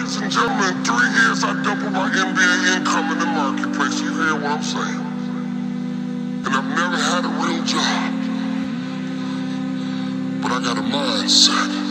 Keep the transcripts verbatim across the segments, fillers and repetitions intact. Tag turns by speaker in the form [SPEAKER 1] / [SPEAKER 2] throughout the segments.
[SPEAKER 1] Ladies and gentlemen, in three years I doubled my N B A income in the marketplace. You hear what I'm saying? And I've never had a real job. But I got a mindset.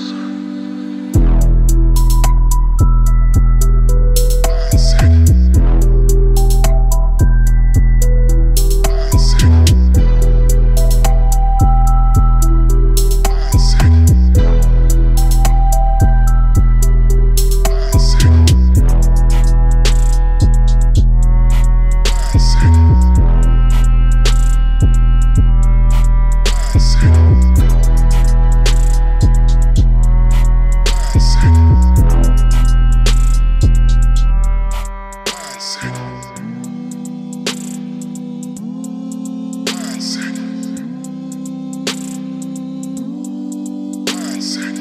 [SPEAKER 1] Mindset.